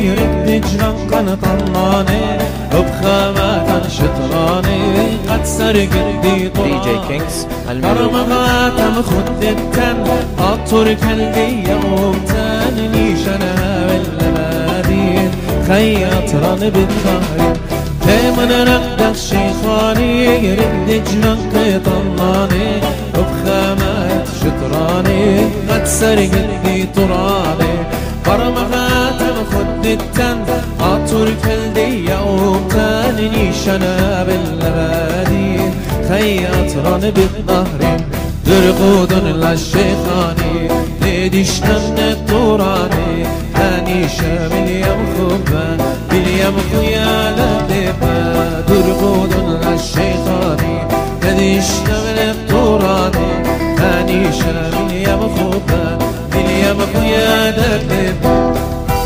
يرد جران قن طناني بخامات شطراني قد سرق دي طراني DJ Kings برمغات مخد التن أطر كالدي يومتان نيشنا باللبادين خياطران بالظهر دايما نقدر الشيخاني يرد جران قطناني بخامات شطراني قد سرق دي طراني برمغات مخد التن أطر كالدي يومتان نيشنا باللبادين خياطران بالظهر درقود للشيخاني ليدشنا من الطوراني هاني شامل يم خبا باليم خيالة دبا درقود للشيخاني ليدشنا من الطوراني هاني شامل يم خبا باليم خيالة دبا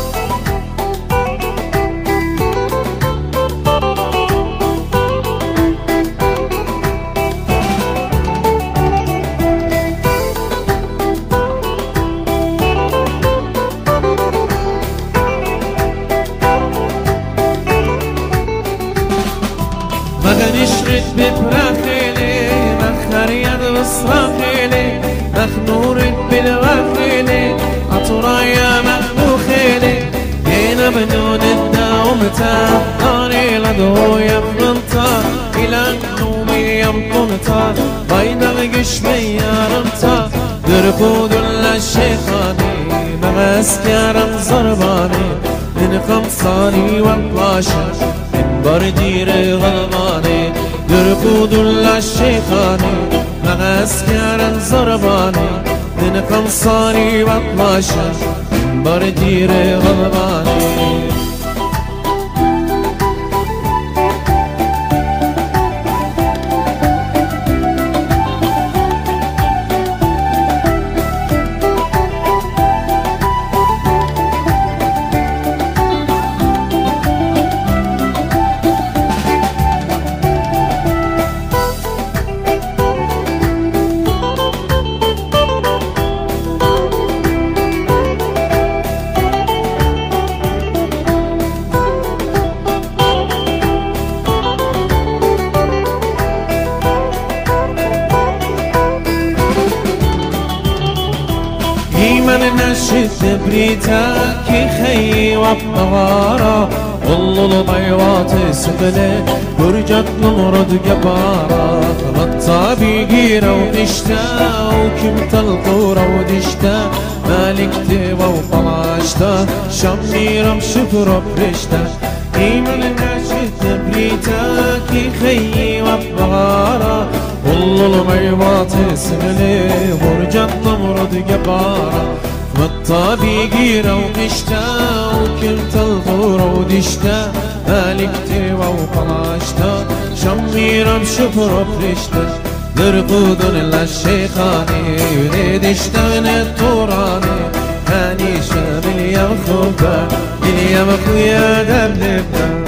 نشرد بفراخيلي مخر يد بصراخيلي مخنور بالغاخيلي عطرايا مخدوخيلي هنا بنون الداومتا ناري لدو يفرنتا إلى نومي يمطنتا بيضا قشمي يارمتا درقود للشيخاني مغاسكارم زرباني من خمساني والباشا بردير غلماني درقود للشيخاني مغاسكار زرباني من قمصاني واطلاشا بردير غلماني من نشد بريتاكي خي وبغارة والله الضيوات سبلة برجت نمرد جبارة غطابي قيرة وقشتا وكمت القورة ودشتا مالك تبا وطلاشتا شميرة مشفرة برشتا من نشد بريتاكي خي وبغارة والله الضيوات سبلة برجت نمرد جبارة غطابي قيرة وقشتا وكلت الغورة ودشتا مالك تبا وطلاشتا شميرة مشفرة برشتا درقود للشيخاني وليدشتا من الطوراني هاني شامل يا مخوبا يا مخويا دبلبنا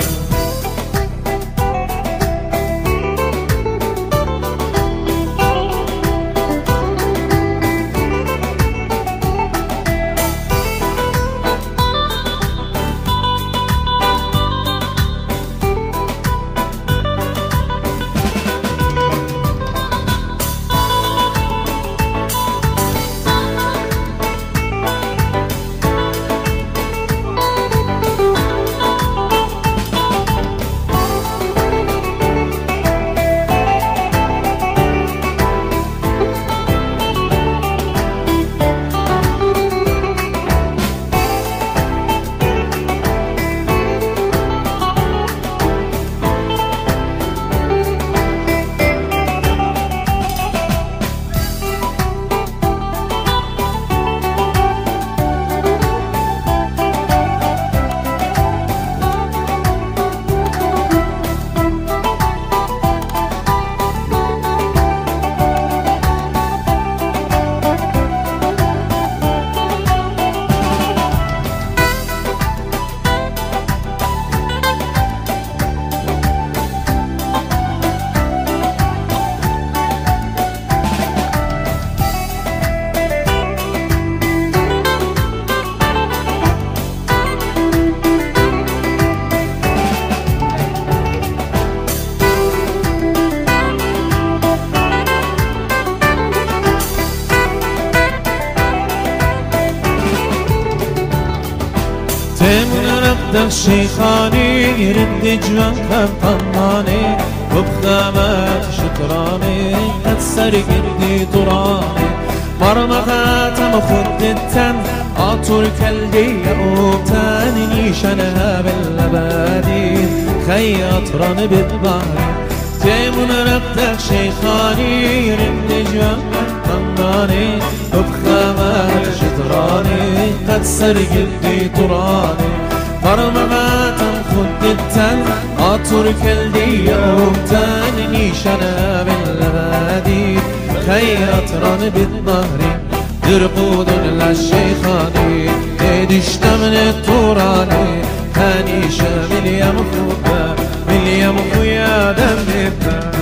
رد شيخاني يرد جوان كم طماني وبخامات شطراني تتسر قدي طراني مرمغات مخد التن عطر كالدي أوبتاني نيشانها باللبادي خي أطران بالبحر جيمون رد شيخاني يرد جوان كم طماني وبخامات شطراني تتسر قدي طراني مرمغات خد التن عطر كالدي أوبتاني نيشانها باللبادي خي أطران بالظهر درقود للشيخاني ادشت من الطوراني هاني شامل يا مخوبة من يا مخويا دم الدم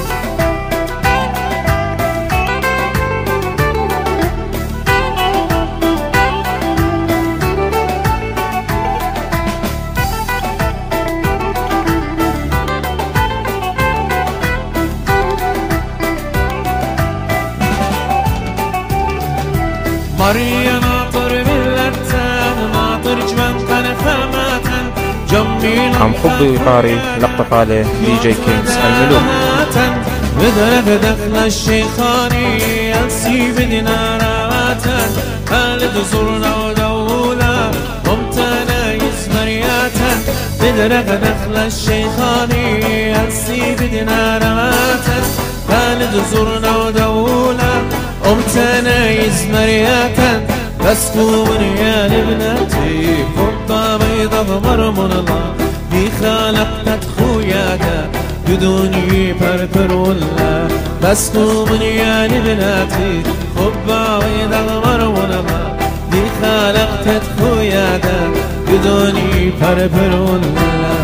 مريا ناطر ملتان ناطر جوان خاماتن جميل عم حبي وقاري لقطة عليه دي جي كينجز الملوك بدرك دخل الشيخاني يلسي بدنا راتن خالد زرنا ودولة ممتانا يسمرياتن بدرك دخل الشيخاني يلسي بدنا راتن خالد زرنا ودولة أمتنا يزمرياتا بسكو مريان ابنتي فضة بيضة بمرمون الله دي خالقت خوياتا بدوني بربر ولا بسكو مريان ابنتي فضة بيضة بمرمون الله دي خالقت خوياتا بدوني بربر ولا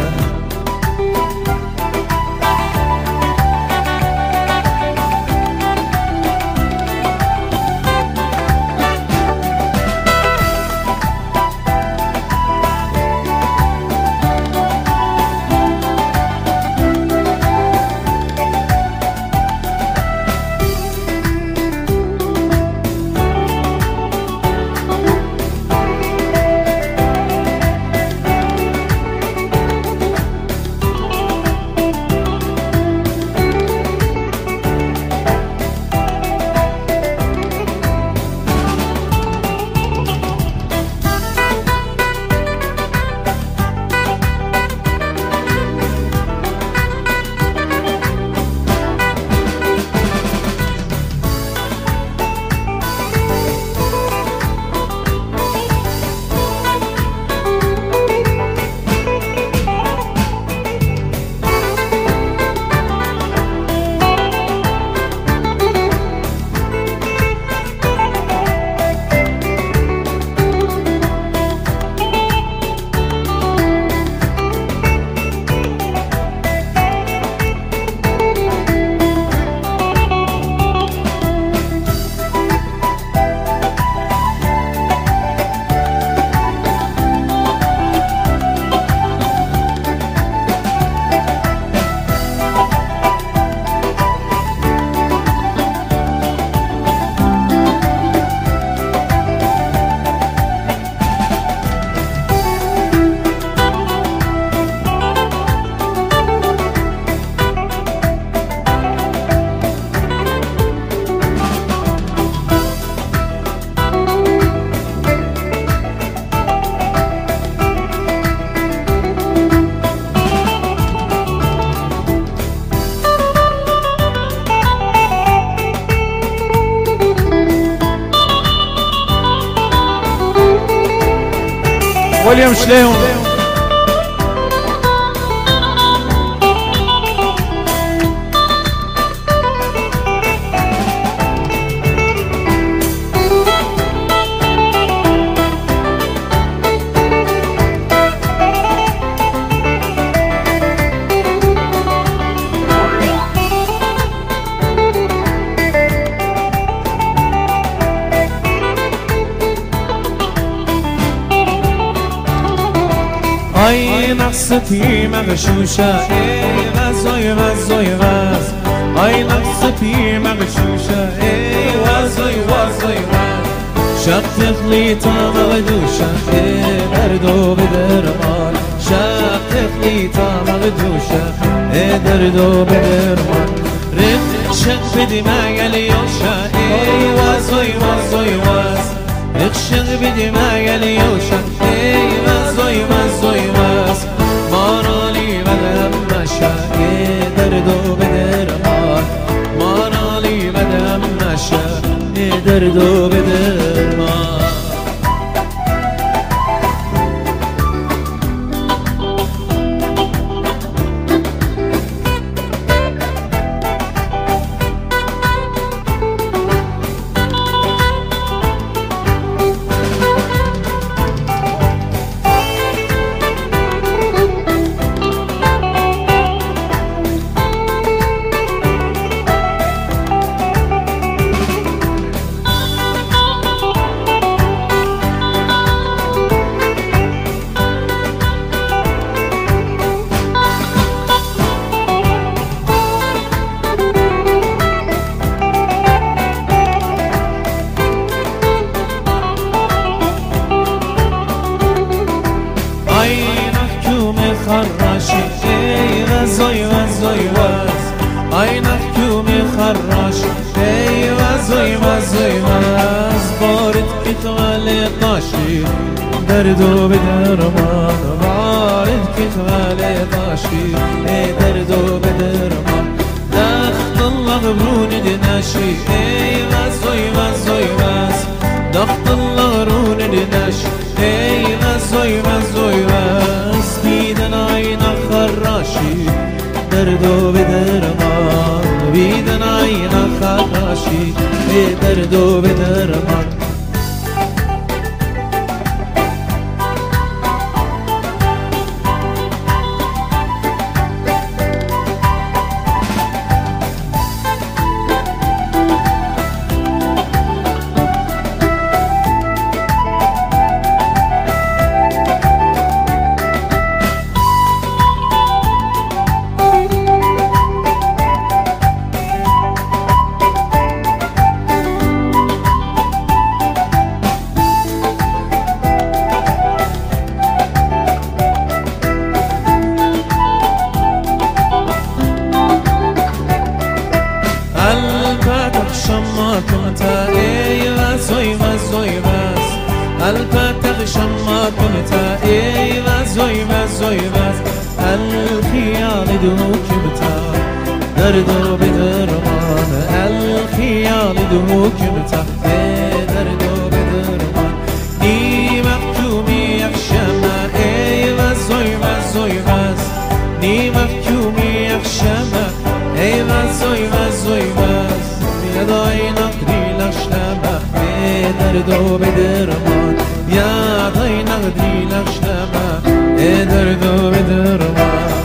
ويليام شليون آی نقصتی مغشوشه ای وزای وزای وز آی نقصتی مغشوشه ای وزای وزای وز شب تخلیتا مغدوشه ای بردو بدرمان شاقتني مغدوشة دردو بدرمان رمشق بدماء اليوشة وازوي وازوي واز رمشق بدماء اليوشة وازوي وازوي واز مارالي بدمشة دردو بدرمان مارالي بدمشة دردو بدرمان خراشي وزوي وزوي واز عينك كومي خراشي وزوي وزوي واز بارد كتغالي طاشي دردو بدرمان بارد كتغالي طاشي دردو بدرمان دخت الله غبرون دناشي وزوي وزوي واز دخت الله غبرون دناشي وزوي وزوي واز بيدن عينك خراشي دردو بدرمان بيدن عينك خراشي دردو بدرمان شماكمتا وزوي وزوي واز البتغ شماكمتا وزوي وزوي واز الخيال دوكمتا دردو بدرمان الخيال دوكمتا دردو بدرمان ني محكومي يخشما وزوي وزوي واز ني محكومي يخشما وزوي وزوي واز يا نقدي لشلما دردو بدرمان يا نقدي لشلما دردو بدرمان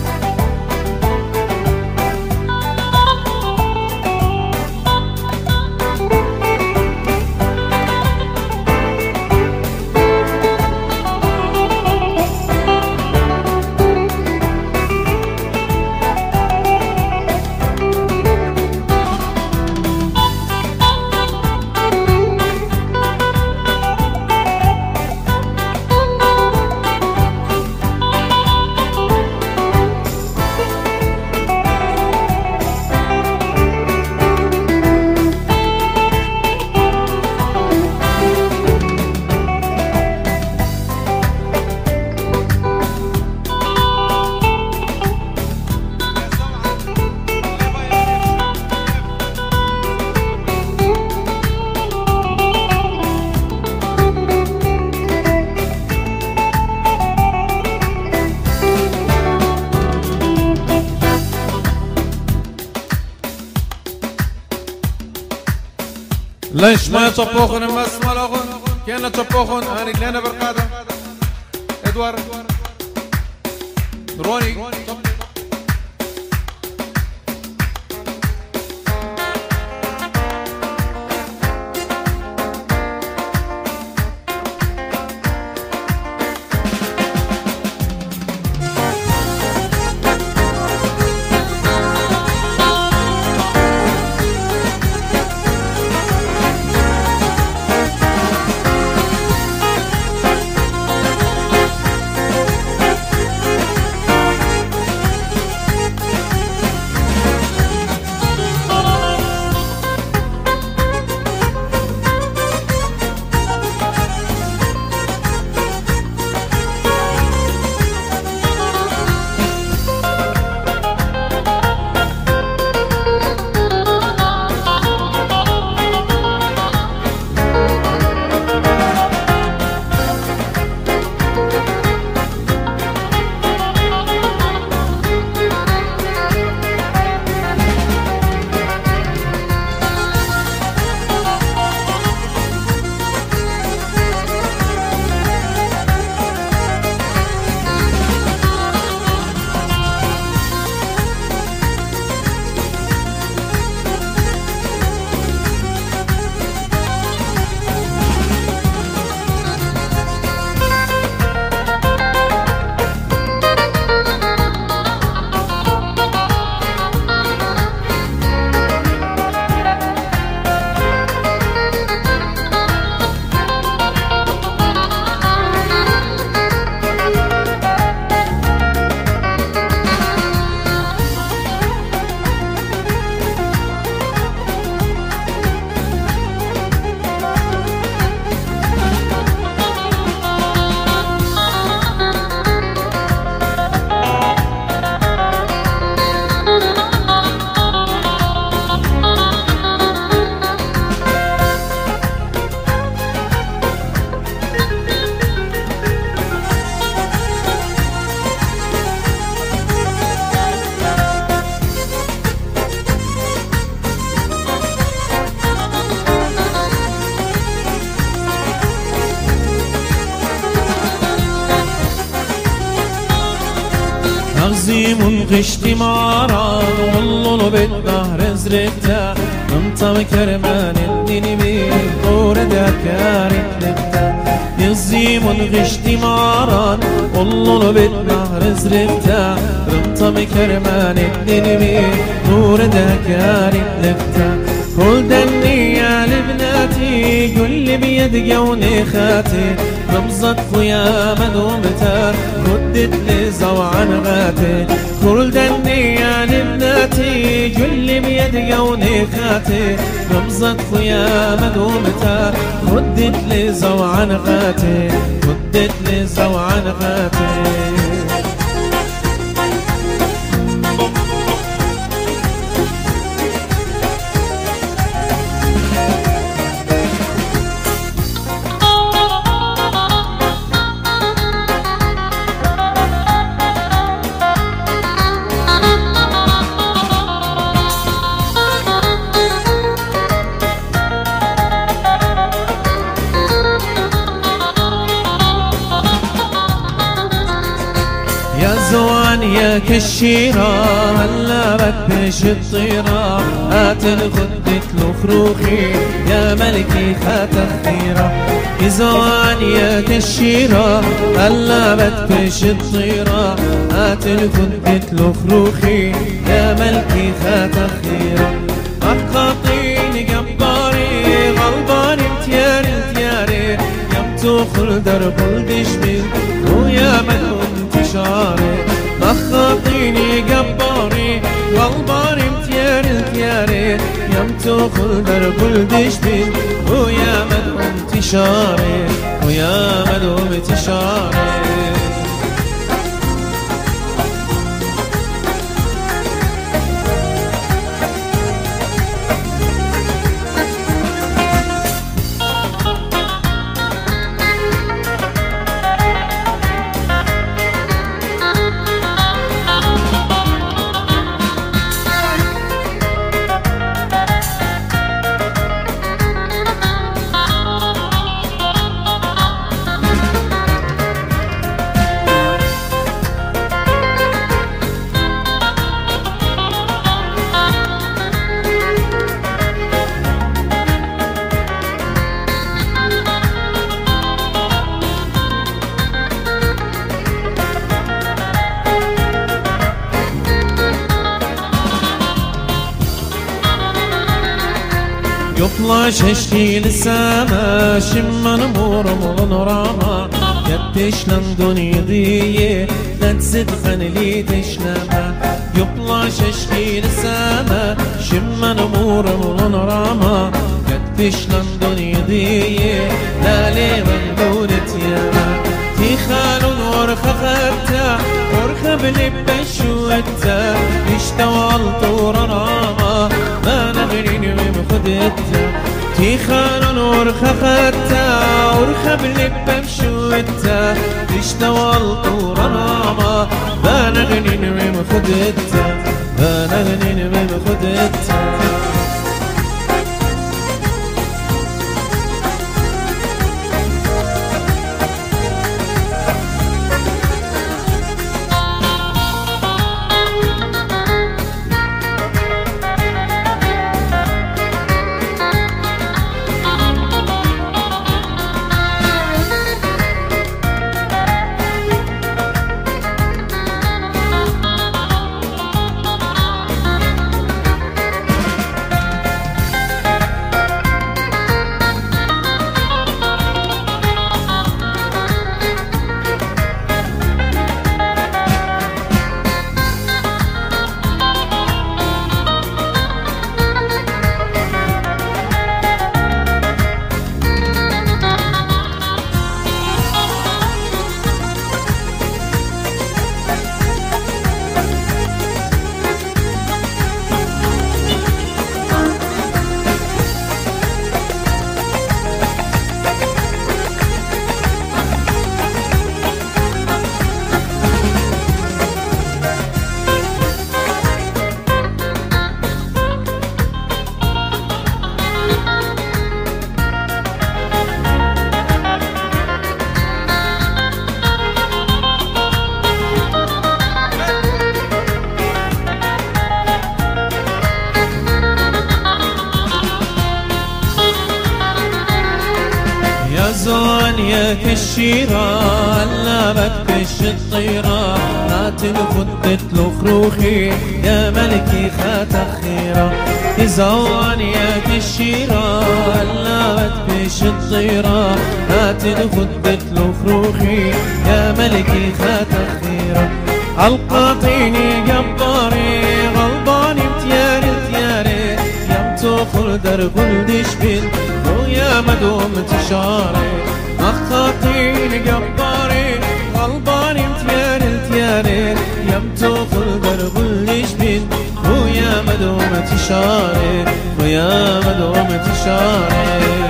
ليش ما يطبخون بس مالغون كان يطبخون انا كلنا برقاده ادوار روني غشتي ماران والله بالنهر زرقتا انت كرمان الدني بالدور دا كارت لبتا يزيم غشتي ماران والله بالنهر زرقتا انت كرمان الدني بالدور دا كارت لبتا كل دنيا لبناتي كل بيد قوني خاتي رمزك خويا مدومتا ردت لي زوعان غاتي كل دنيا لبناتي كل بيد قوني خاتي رمزك خويا مدومتا ردت لي زوعان غاتي ردت لي زوعان غاتي يا زوان يا كشيرة هلا بكبش الطيرة قاتل خدت له خروخي يا ملكي خاتم خيرة يا زوان يا كشيرة هلا بكبش الطيرة قاتل خدت له خروخي يا ملكي خاتم خيرة أقاطيني جباري غلبان امتياري امتياري يم تخل درب الدشمل ويا ملون انتشاري مخاطيني جباري والباري امتياري امتياري يم تخل درب الدشمل ويا ملون انتشاري ويا ملون انتشاري يطلع ششكي للسما شما نمور مغنراما يبتشلم دنيا دي لا تزد خنلي تشلما يطلع ششكي للسما شما نمور مغنراما يبتشلم دنيا دي لا لي من دولة ياما تيخان ورخة خبتا ورخة بلبش وتا يشتوى الطور راما ما نغني بمخدتا تيخان ورخة خبتا ورخة بلبش وتا يشتوى الطور راما ما نغني بمخدتا ما نغني بمخدتا زانية كالشيرة علابك كش الطيرة هات الخدة الخروخي يا ملكي خات خيرة زانية كالشيرة علابك كش الطيرة هات الخدة الخروخي يا ملكي خات خيرة القاطيني جباري غلباني متياري تياري يم تخل درب الدشبين ويا مدوم تشاري مخاطيني جباري غلباني متياري تياري يم تخل درب الدشبين ويا مدوم تشاري ويا مدوم تشاري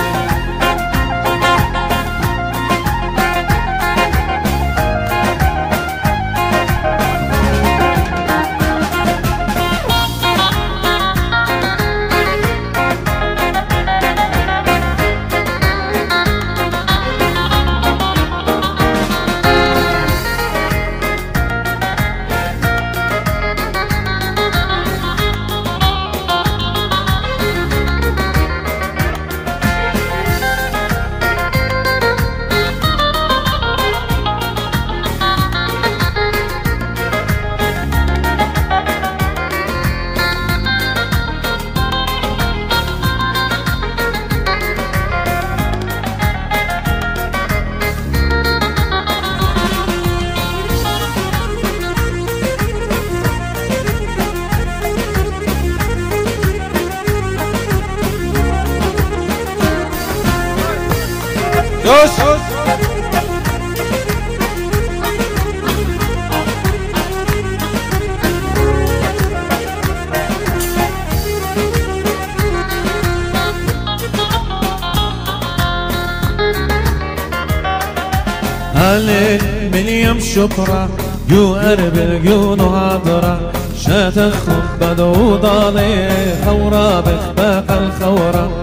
هلل من يم شكرا يو أربل يو نهضرا شاتخم بدو ضالي خورا بخباق الخورا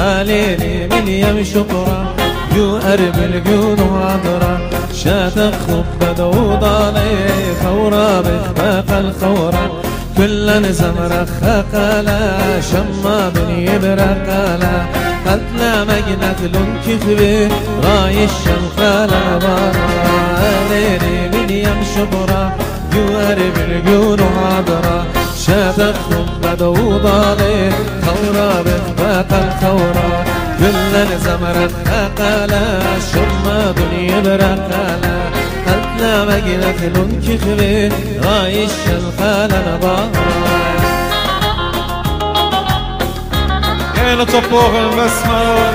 هلل من يم شكرا يو أربل يو نهضرا شاتخم بدو ضالي خورا بخباق الخورا كل زمرة خقلا شما بني برقلا قتل مجنة لنكفبي راي الشنخالة برا ليلي من يمشبرا يوارب الجون هادرا شاتخم بدو ضالي خورا بخباق الخورا كل زمرة خقلا شما بني برقلا قتل مجنة لنكفبي راي الشنخالة برا كان طبوغ المسمار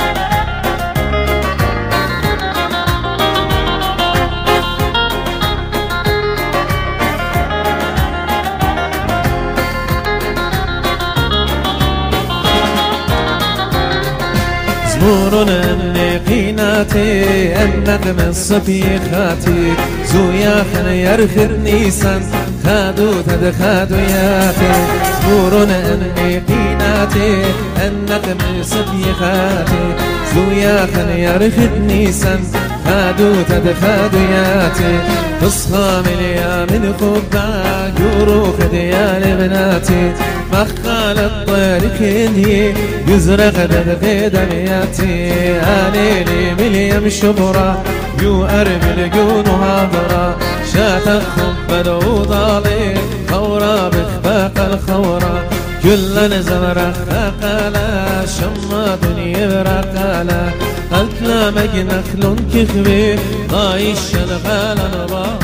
زمورنا النقيناتي النغم الصبيخاتي زويا خنير خير نيسان خادو تدخادو ياتي زمورنا النقيناتي النغم الصبيخاتي زويا خنير خير نيسان خادو تدخادو ياتي تصحى مليا من خبا يورو خديان بناتي مخال الطريق اللي يزرق دغ دمياتي عليلي مليم شبرا يو أرمل جون هضرا شاتخم بدو ضالي خورا بخباق الخورا كل زمرة خقلا شما دنيا برقلا قلت لا مجنخ لون كخبي ضايش الغالا نبارا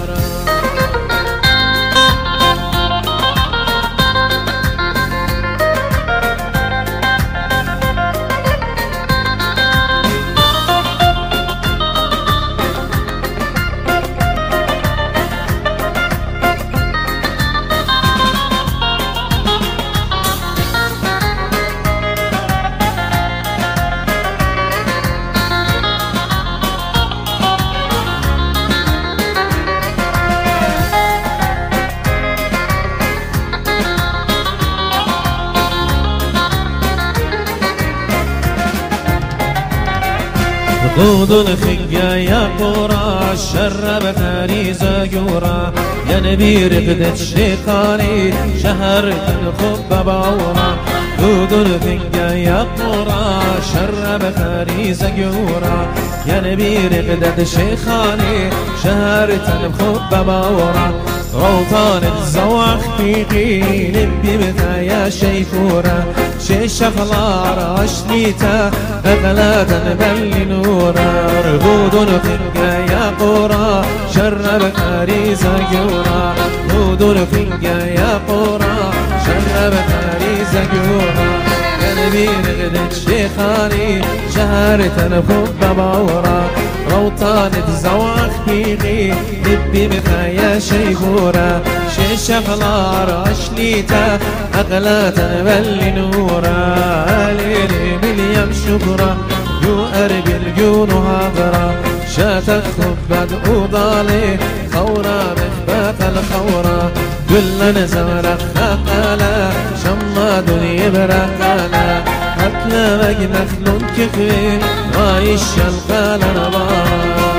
خود الخيا يا قرى شرب خريزة جورا يا نبي رقدة شيطاني شهر الخب باورا دودون فنگا یا قورا شرب خریز گورا یا نبی رقدت شیخانی شهر تنم خوب بباورا روطان الزواق فيقي نبي متى يا شيفورة شيش فلار عشنيتا أغلاتا بل نورا رغود فنقا يا قورا شرب خريزة جورا رغود فنقا يا قورا شرب خريزة جورا قلبي نغدت شيخاني شهر تنفوق بباورا روطان الزواق فيقي نبي متى شيبورا شيش فلار عشنيتا أغلاتا بل نورا ليلي مليم شكرا يو أربي الجون هاضرا شاتت خبد أوضالي خورا مخبات الخورا كلنا زمرق خاقالا شما دنيا برقالا حتلا مجنخلون كخي رايش القالا نبارا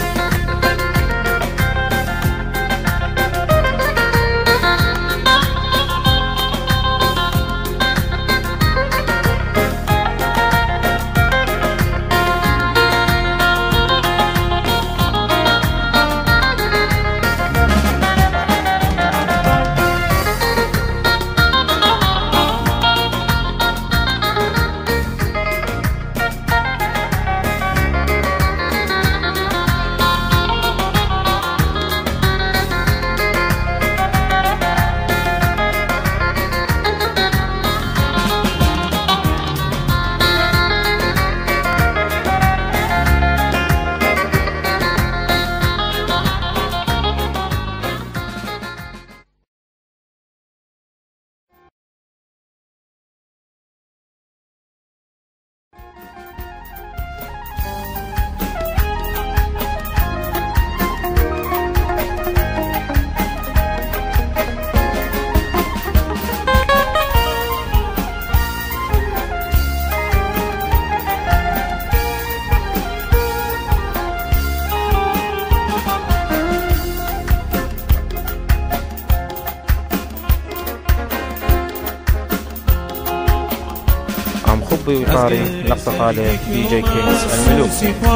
ويطاري لقطة عليه دي جي كينز الملوك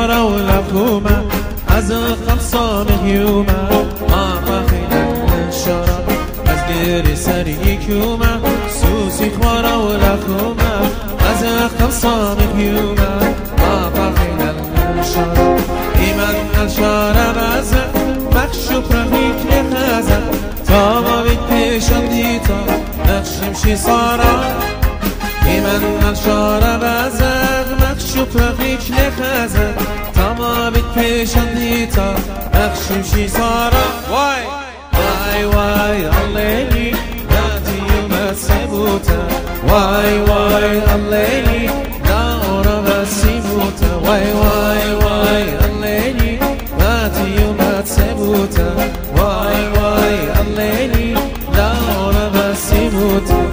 از خمسان هيوما ما بخينا الشرب از غير سري كيوما سوسي خوارا ولخوما از خمسان هيوما ما بخينا الشرب إيمان الشرب از مخشوب رفيك نخازا تا ما بيتشن ديتا نخشمشي صارا إيمان الشرب از مخشوب رفيك نخازا تمام بتشن ديتا أخشمشي صارا واي واي واي الليلي نادي يوم سيبوتا واي واي الليلي ناورا بسيبوتا واي واي واي الليلي نادي يوم سيبوتا واي واي الليلي ناورا بسيبوتا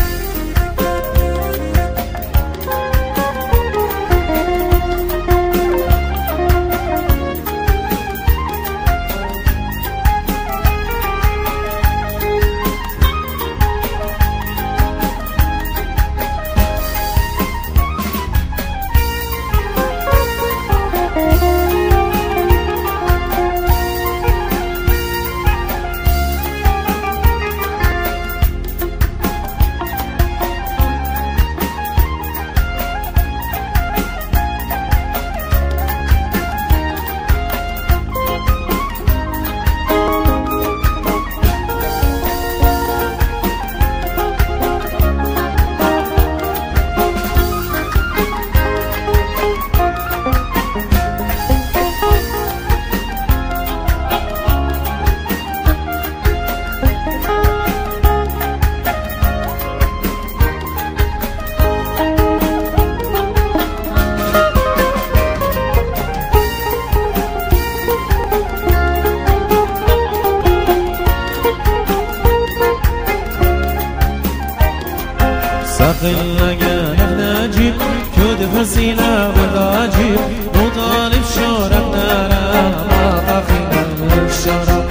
سقل نجيب كود فسيلة وضاجيب وطالب شرب نارا ما طفينا الشرب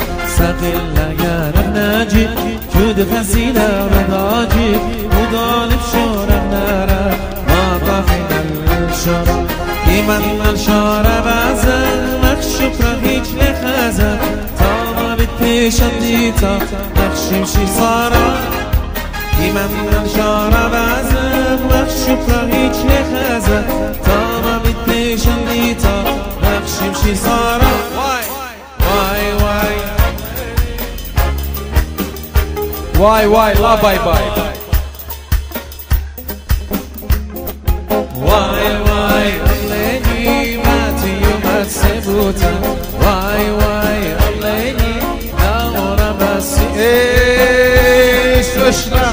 سقل نجيب كود فسيلة وضاجيب وطالب شرب شديتا نخشم شي صارا من شارع بزم وخشب را هیچ نخزه تاما بیت شدیتا نخشم شي صارا واي لا باي باي واي الليني ماتي يوم السبوتا واي الليني داورا بس ايش وشنا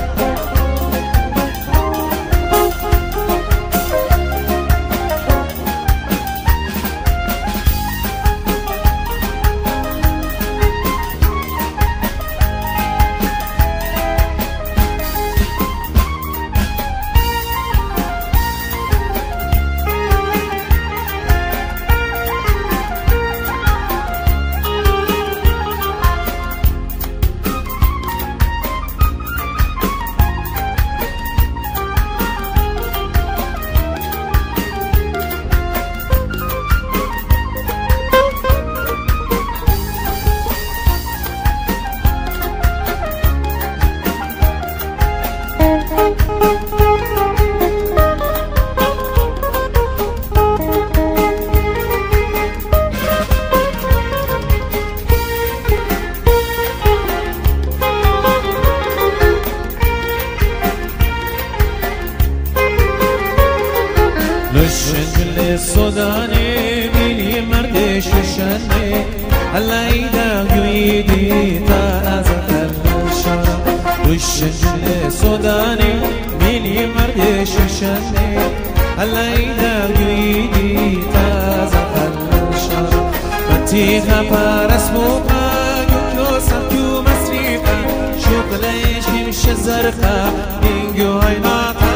لشن السوداني مني مردش الشني هلا ايدا يريدي تازة الشرع لشن السوداني مني مردش الشني هلا ايدا يريدي تازة الشرع متيها بارس موقع يوكيوسا كيو مسريقا شوق ليش يمشي الزرقاء ينجو عيناتا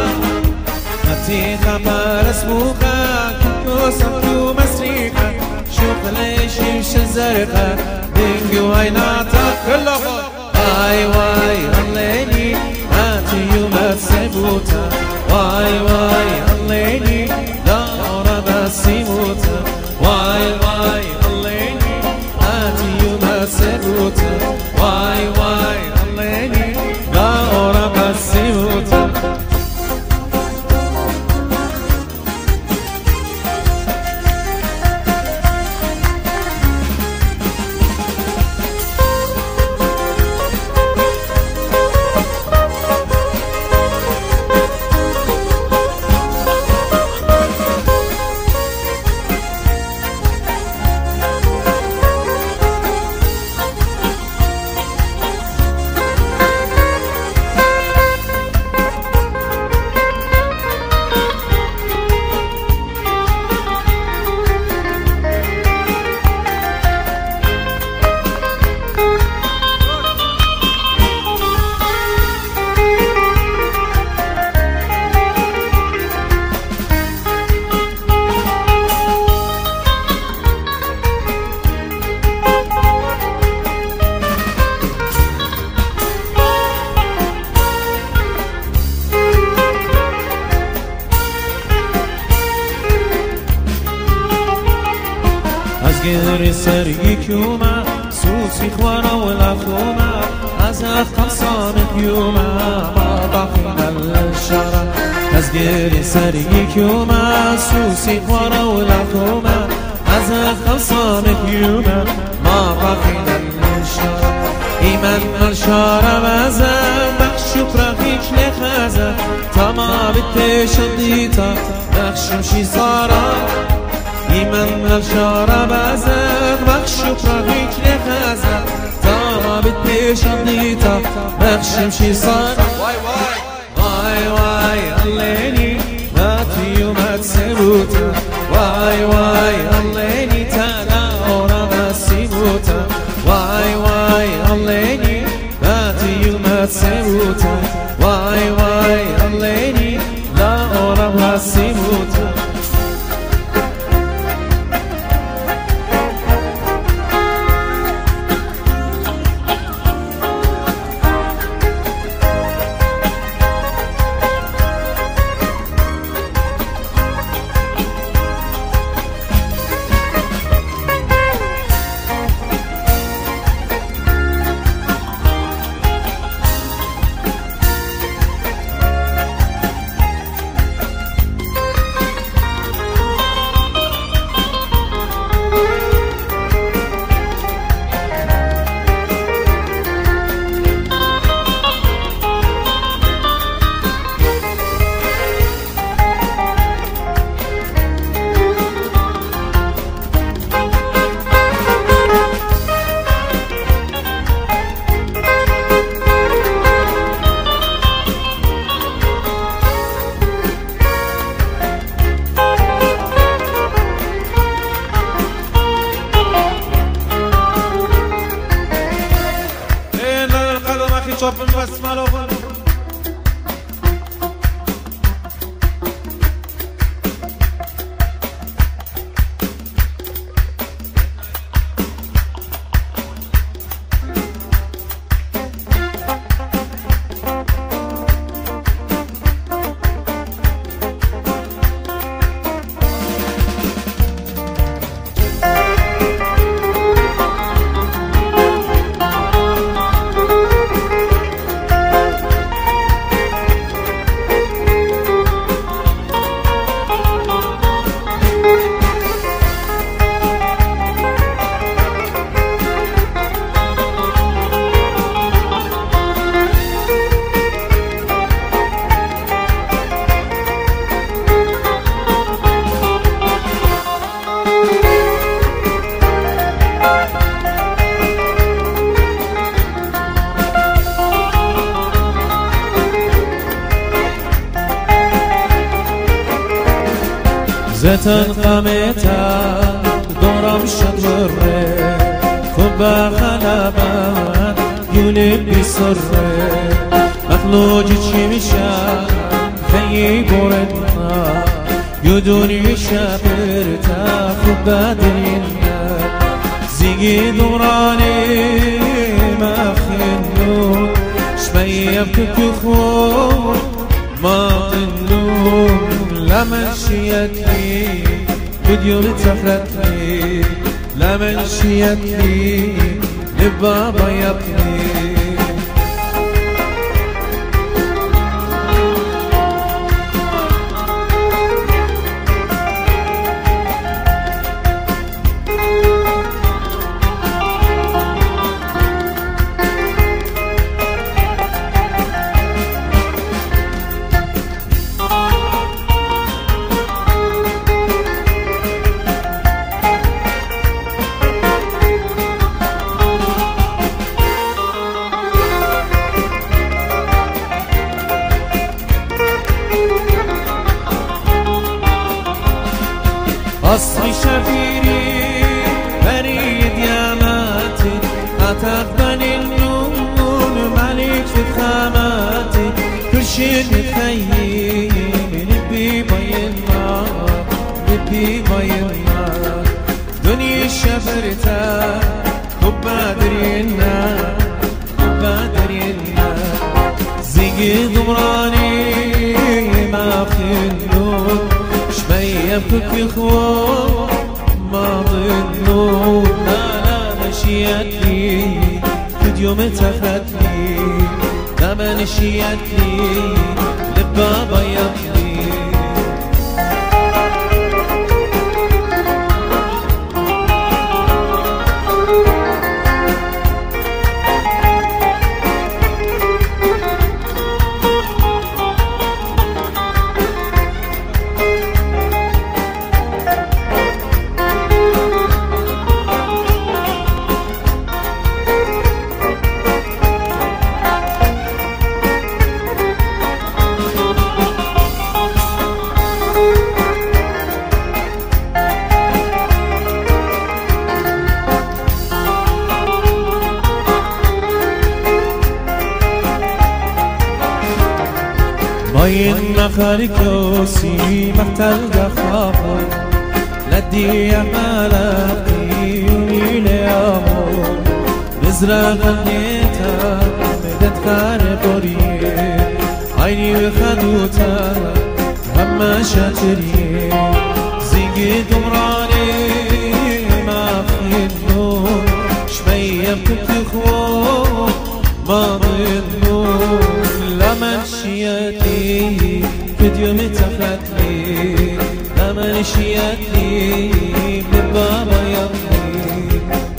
متيها بارس موقع يوكيوسا كيو مسريقا شوق ليش يمشي الزرقاء ينجو عيناتا كلها واي الليني ماتي يوم السبوتا واي الليني دورة بس يموتا واي الليني ماتي يوم السبوتا واي الليني دورة بس يموتا گری سر یکیوما سوسی خوارا و لفوما از اختم سامت یوما ما بخین الشرع از گری سر یکیوما سوسی خوارا و لفوما از اختم سامت یوما ما بخین الشرع ایمن الشرع وزم بخشوب را هیچ نخزم تمام تشدیتا بخشم شی سارا من الشارع بزن بخشوب را هیچ نخزم تا بتپیشم دیتا بخشم شی صار واي الليني ماتي يوم تسبوتا واي الليني تانا اورا بسيبوتا واي الليني ماتي يوم تسبوتا واي الليني لا اورا بسيبوتا زتن قمتا دورم شد وره خوب خلبان یونه بی سره مخلوج چی میشه خیلی بورد ما یودونی شبر تا خوب بدرین زیگی دورانی مخنون شبیه بکو خور ما تنون لمن شیدی بدیون تفرتنی لمن شیدی لبابا یبنی أصلي شفيري بريد ياماتي أتقبل النون ملك في خاماتي كل شي مخيم لبي بينا لبي بينا دنيا شفرتا حب درينا حب درينا زيجي ضمراني ما خلون شبيه بكل خوف ما ظنوا لا مشيت لي كل يوم تفت لي لا مشيت لي لبابا يبني باين مخاركوسي مقتل دخافر لدي مالقي يوني لأمور نزرع غنيتا مدد خاربوري عيني وخدوتا هما شاتري زيجي دمراني ما في النور شبيه بتخوف ما ضنون لمن شياتي فيديو متفلتلي لمن شياتي ببابا يبني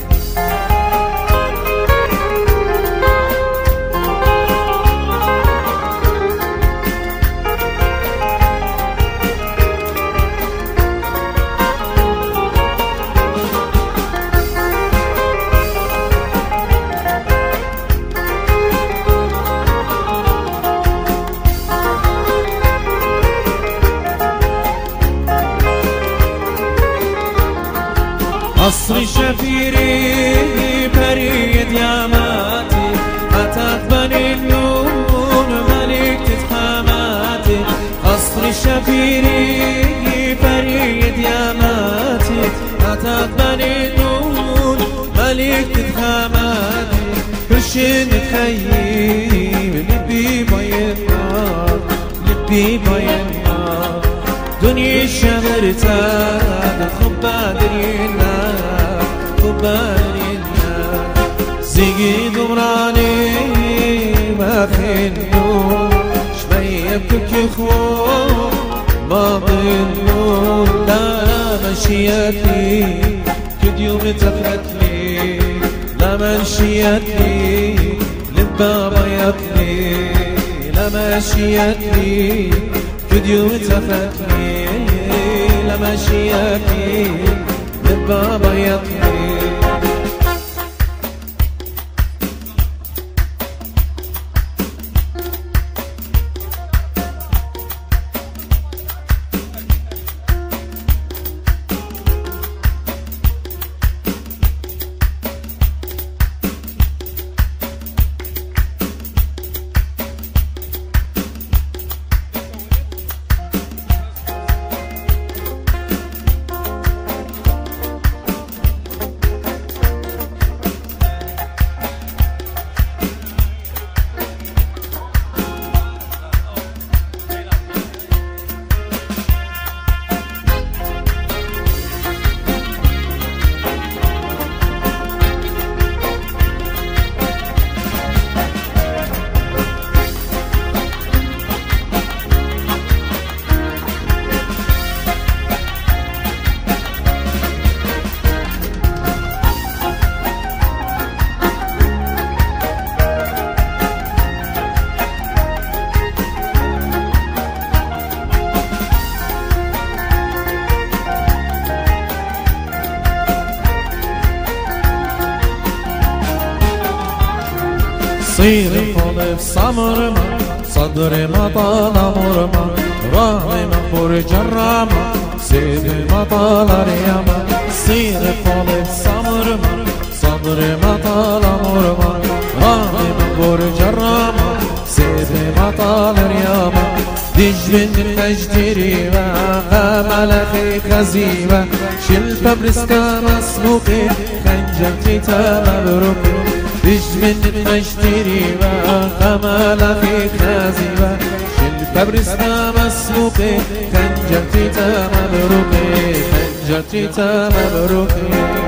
أصري شفيري بريد ياماتي أتقبل النون ملك تتخاماتي أصري شفيري بريد ياماتي أتقبل النون ملك تتخاماتي كل شي مخيم لبي بينا لبي بينا دنيا شمرتا خب درينا خب درينا زيجي دمراني ما خنو شبيه بكل خوف ما ظنوا لا مشيتي كل يوم تفلتلي لا مشيتي لبابا يبني لا مشيتي كل يوم تفلتلي لا مشيتي لبابا يبني صير طالب صمرما صدر ما طال مرما رامي مقبور جراما سيد ما طال رياما صير طالب صمرما صدر ما طال مرما رامي مقبور جراما سيد ما طال رياما دجبن تجدري وقامل في خزيمة شلت برسكا مسبوقي خنجرتي تمبروكي دجبن تجدري وقامل في خزيمة شلت برسكا مسبوقي خنجرتي تمبروكي خنجرتي تمبروكي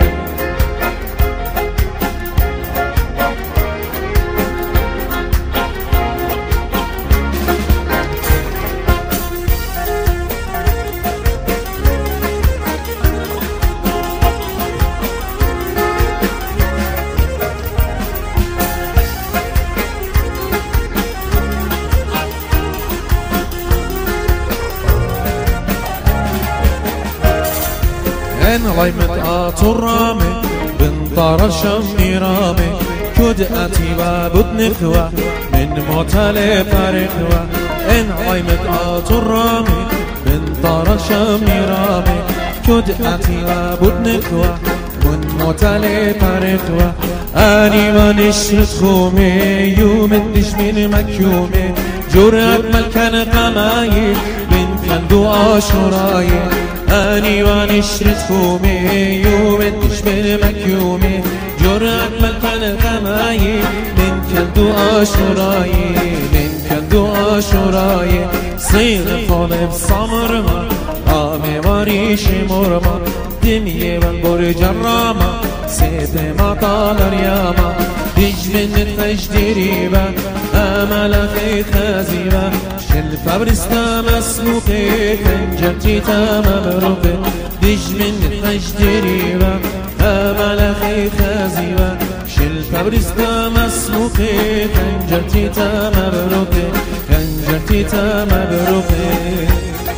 ان غيمت آترامي بنطار شمي رامي كدأتي وبدنخوة من مطالب فرخوة ان غيمت آترامي بنطار شمي رامي كدأتي وبدنخوة من مطالب فرخوة اني ما نشرت خومي يوم الدشمين مكيومي جرأت ملكان قمايل من كندو آشوراي اني ونشرت خومي يوم الدشمن مكيومي جرأت ملكان قمايل من كندو آشوراي من كندو آشوراي صير طالب صمرما رامي وريش مرما دمي والبر جراما سيد ما طال رياما دجمن تجدريبا امل في خازيبا شل فبرستا مسلوقي خنجرتي تمبروقي دجمن تجدريبا امل في خازيبا شل فبرستا مسلوقي خنجرتي تمبروقي خنجرتي تمبروقي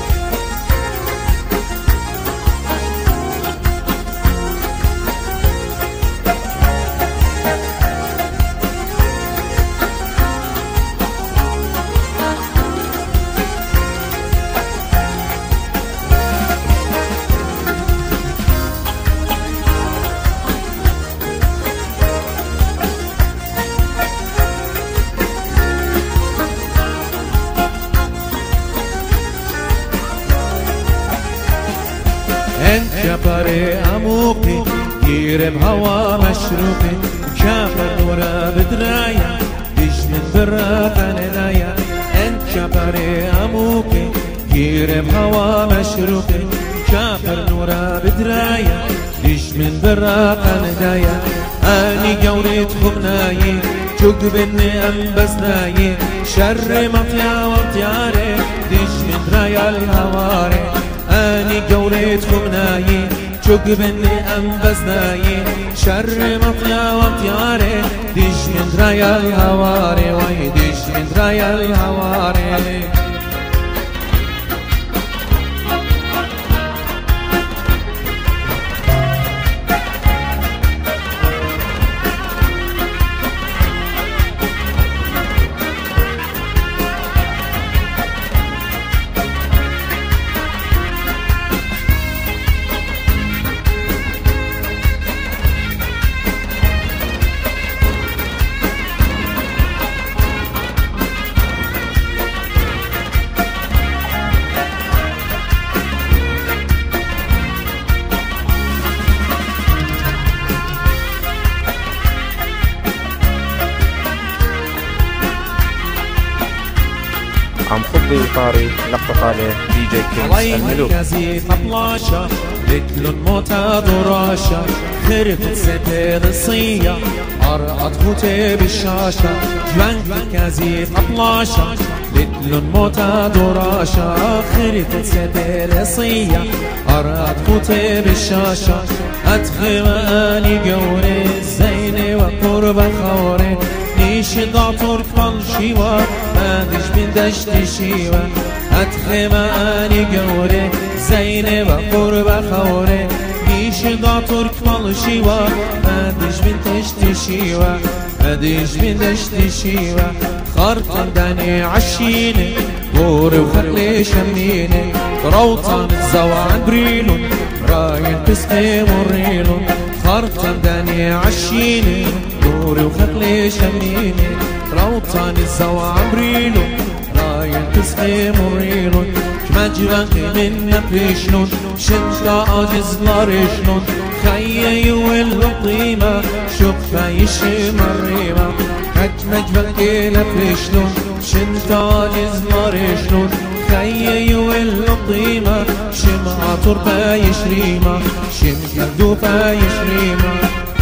كبري أموقي يرب هوا مشروقي كافر نورا بدرايا دجمن برا فندايا انت كبري أموقي يرب هوا مشروقي كافر نورا بدرايا دجمن برا فندايا اني قوريت خبناي جقبني أنبسناي شر مطيا وطياري دجمن رايا الهواري اني قوريت خبناي جقبني أنبسناي شر مطيا وطياري دجمن رايا الهواري وي دجمن رايا الهواري عم خبي طاري لقطة عليه دي جي كينز الملوك طبلاشة لتلون موتا دراشة خرفت ستة رصية أرقط خوتي بالشاشة جوانك كازي طبلاشة لتلون موتا دراشة خرفت ستة رصية أرقط خوتي بالشاشة أتخماني قوري الزيني وقرب خوري نيش ضعطر فالشيوة مادش من دشت شيوة أتخماني قوري زيني وقرب خوري شدا ترك مالشيوا اديش من تشتشيوا اديش من تشتشيوا خرطان داني عشيني غوري وخلي شميني روطان الزوان بريلون راين تسقي مريلون خرطان داني عشيني غوري وخلي شميني روطان الزوان بريلون راين تسقي مريلون مجرقي من بيشنون شنطة عجزنا رشنون خيي والقيمة شوف يشم الريمة مجرقي لبيشنون شنطة عجزنا رشنون خيي والقيمة شم عطر بايش ريمة شم كردو بايش ريمة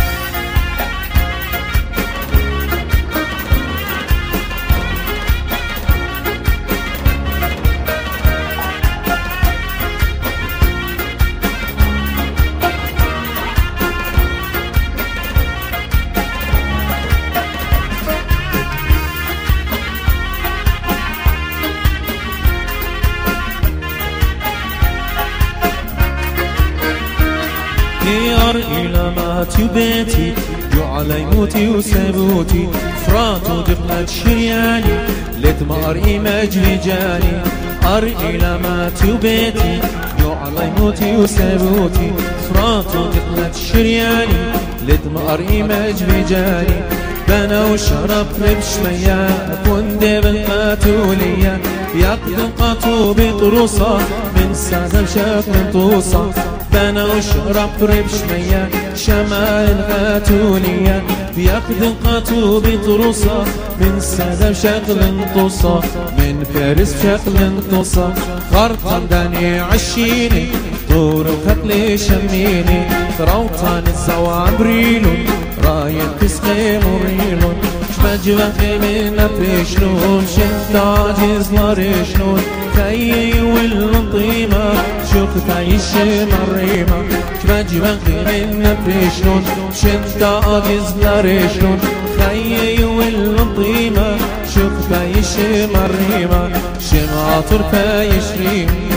ديار إلى ماتي وبيتي علي موتي وسبوتي فرات ودقلت شرياني لتمار إيماج رجالي أر إلى ماتي وبيتي علي موتي وسبوتي فرات ودقلت شرياني لتمار إيماج رجالي بنا وشرب بشمية كندي بالقاتولية يقدم قطو بطروسة من سادة شكل طوسة بنا وشرب بشمية شمال القاتولية يقدم قطو بطروسة من سادة شكل طوسة من فارس شكل طوسة خرطان داني عشيني طور وقتلي شميني روطان الزوان بريلون راين تسقي مريلون مجوخي من بيشنون شد عاجز نارشنون خيي والنطيمة شوف تعيش مريمة مجوخي من بيشنون شد عاجز نارشنون خيي والنطيمة شوف تعيش مريمة شمعطر فايش ريمة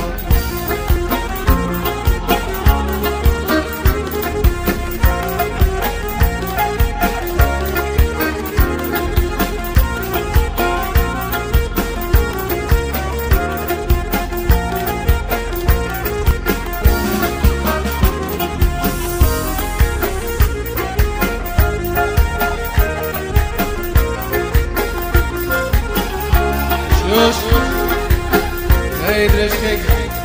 Hey, let's kick.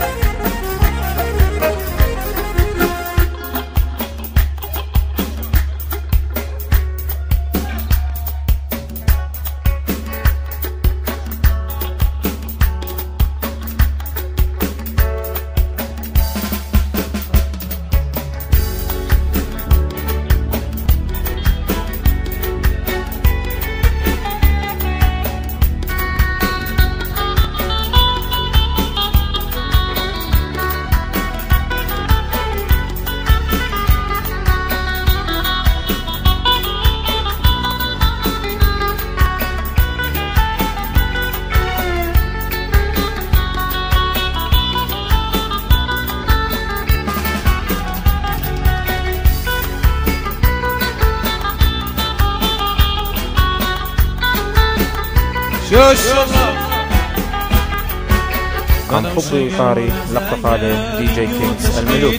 عن حبي طاري لقطة قادة دي جي كينجز الملوك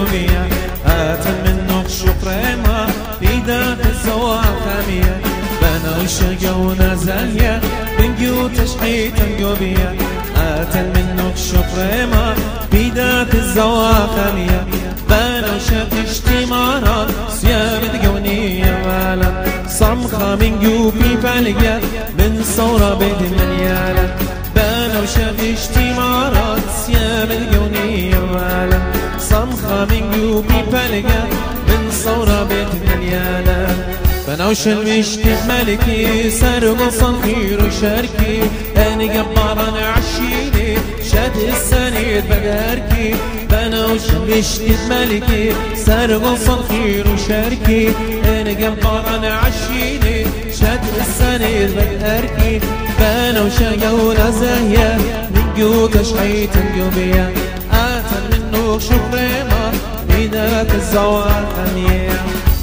هاتم منك شقريمة بيدات الزواق خامية بنا وشقونا زالية بنجو تشحيت القوبية هاتم منك شقريمة بيدات الزواق خامية بنا وشقشتي مارات سيام دقونية والا صمخة من جوبي فالقيا من صورة بيت مليالة بنا وشقشتي مارات سيام دقونية والا صمخة من جوبي فالقيا من صورة بيت مليالة بنا وشلمشتي ملكي سرق صنخير وشاركي أنا قبارا عشيني شاد السنيد بقاركي بنا وشلمشتي ملكي سرق صنخير وشاركي أنا قبارا عشيني شاد السنيد بقاركي بنا وشقونا زاهية من جوت شحيت القوبية آتن منه شفريمة إذا الزوال ثانية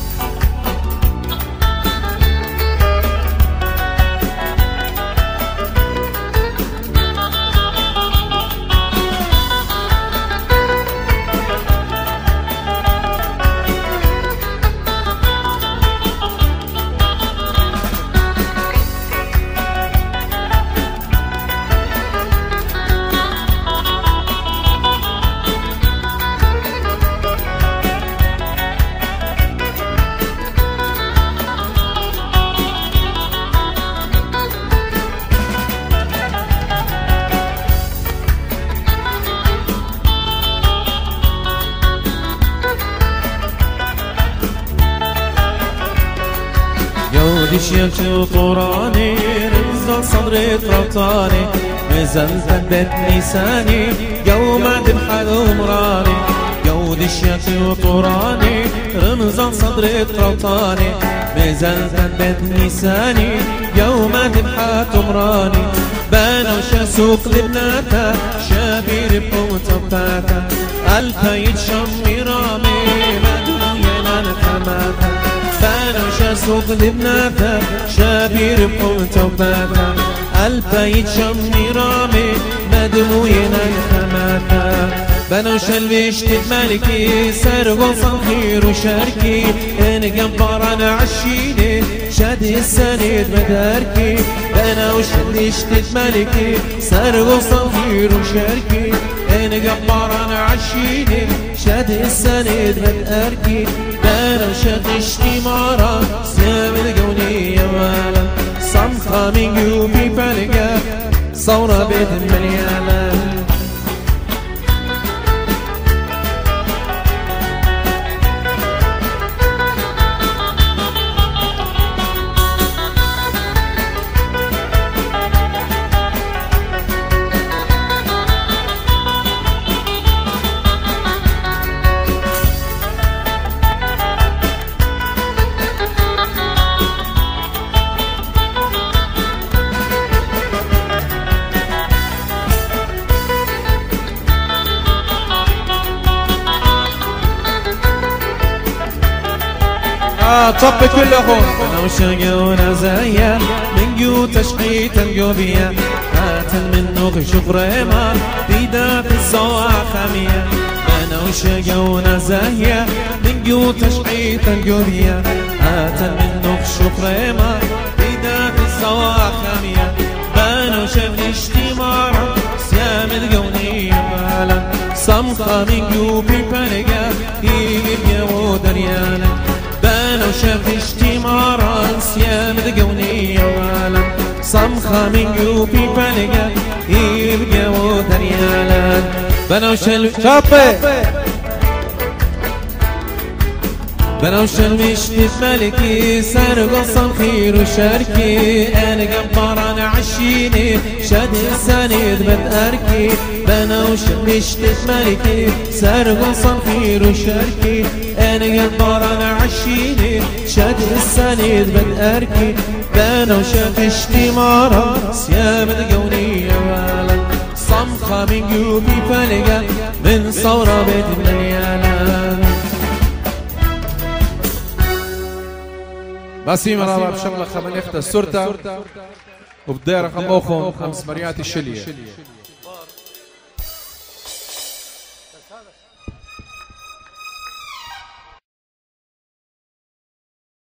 دشيت طوراني رمز صدري طرطاني مازال ثبت لساني يوم تنحل مراني جو دشيت طوراني رمز صدري طرطاني مازال ثبت لساني يوم تنحل مراني بانوا شاسوق لبناتا شابير بقوة ألفا يتشمي رامي ما دنيا نتماتا بانوا شاسوق لبناتا شابير بقوة ألفا يتشمي رامي ما دنيا نتماتا بانوا شلبيش مالكي سرقوا صنخير وشاركي ان قنبار انا عشيني شاد السند مداركي بانوا شلبيش مالكي سرقوا صنخير وشاركي ان قنبار انا عشيني شاد السند مداركي بانوا شقشتي مارا سيام القونية والا صمخة من قلوبي فلقا صورة بيت مليانة طب كلهم انا وشقونا زايا من جو تشقيت الجوبية هاتن منو شفريما بيدا في الزواع خمية انا وشقونا زايا من جو تشقيت الجوبية هاتن منو شفريما بيدا في الزواع خمية بانو شفشتي مارا سيام القونية بالا صمخة من جوبي فلقا يجيب يمو دريانا بانو شفشتي مارا سيام القونية بالا صمخة من جوبي فلقا يجيب يمو دريانا بانو بنو شلمش ملكي سرق الصنخير وشاركي انا قنبار انا عشيني شاد السند بتأركي بنو شلمش ملكي سرق الصنخير وشاركي انا قنبار انا عشيني شاد السند بتأركي بنو شفشتي مارا سيام القونية والا صمخة من قلوبي فلقا من صورة بيت مليانة باسي مرابا بشغلة خمن يختا السرطة وبدايرة خموخهم 5 مريات الشلية